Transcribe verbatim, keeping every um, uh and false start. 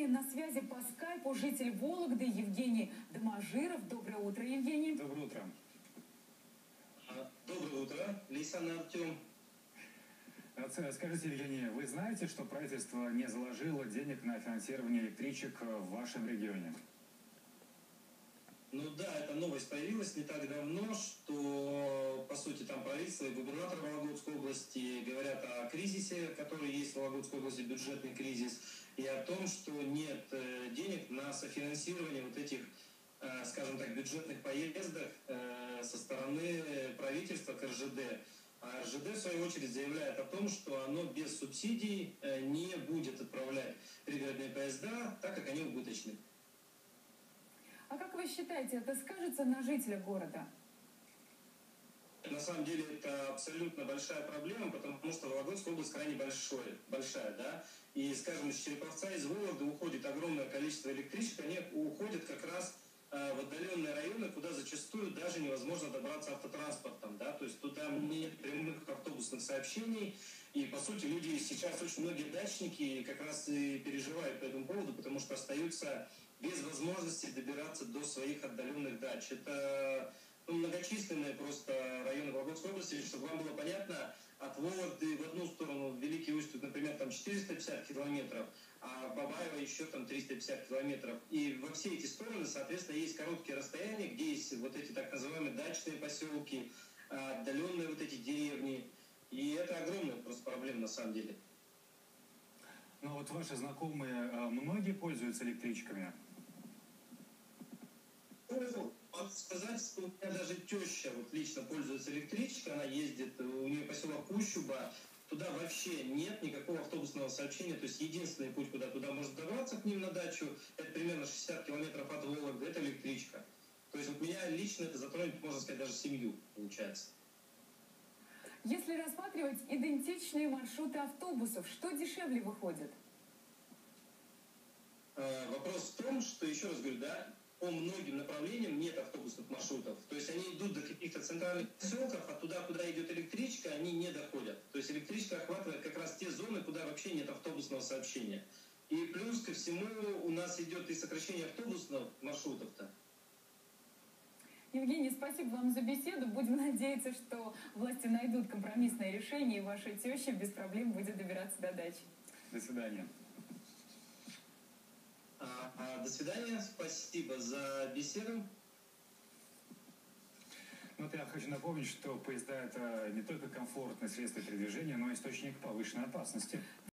нами на связи по скайпу житель Вологды Евгений Доможиров. Доброе утро, Евгений. Доброе утро. Доброе утро, Лейсан и Артем. Скажите, Евгений, вы знаете, что правительство не заложило денег на финансирование электричек в вашем регионе? Ну да, эта новость появилась не так давно, что, по сути, там правительство и губернатор Вологодской области говорят о кризисе, который есть в Вологодской области, бюджетный кризис, и о том, что нет денег на софинансирование вот этих, скажем так, бюджетных поездок со стороны правительства к эр жэ дэ. А эр жэ дэ, в свою очередь, заявляет о том, что оно без субсидий не будет отправлять пригородные поезда, так как они убыточны. А как вы считаете, это скажется на жителях города? На самом деле это абсолютно большая проблема, потому что Вологодская область крайне большой, большая, да, и, скажем, из Череповца, из Вологды уходит огромное количество электричек, они уходят как раз э, в отдаленные районы, куда зачастую даже невозможно добраться автотранспортом, да, то есть туда нет прямых автобусных сообщений, и, по сути, люди сейчас, очень многие дачники как раз и переживают по этому поводу, потому что остаются без возможности добираться до своих отдаленных дач. Это ну, многочисленные просто районы Вологодской области, чтобы вам было понятно, от Вологды в одну сторону, в Великий Устюг, например, там четыреста пятьдесят километров, а Бабаево еще там триста пятьдесят километров. И во все эти стороны, соответственно, есть короткие расстояния, где есть вот эти так называемые дачные поселки, отдаленные вот эти деревни. И это огромная просто проблема на самом деле. Ну вот ваши знакомые, многие пользуются электричками? Ну, могу сказать, что у меня даже теща вот лично пользуется электричкой, она ездит, у нее поселок Ущуба, туда вообще нет никакого автобусного сообщения, то есть единственный путь, куда туда можно добраться к ним на дачу, это примерно шестьдесят километров от Вологды, это электричка. То есть вот меня лично это затронет, можно сказать, даже семью, получается. Если рассматривать идентичные маршруты автобусов, что дешевле выходит? Э, вопрос в том, что, еще раз говорю, да, по многим направлениям нет автобусных маршрутов. То есть они идут до каких-то центральных поселков, а туда, куда идет электричка, они не доходят. То есть электричка охватывает как раз те зоны, куда вообще нет автобусного сообщения. И плюс ко всему у нас идет и сокращение автобусных маршрутов-то. Евгений, спасибо вам за беседу. Будем надеяться, что власти найдут компромиссное решение, и ваша теща без проблем будет добираться до дачи. До свидания. А, а, до свидания. Спасибо за беседу. Ну, вот я хочу напомнить, что поезда — это не только комфортное средство передвижения, но и источник повышенной опасности.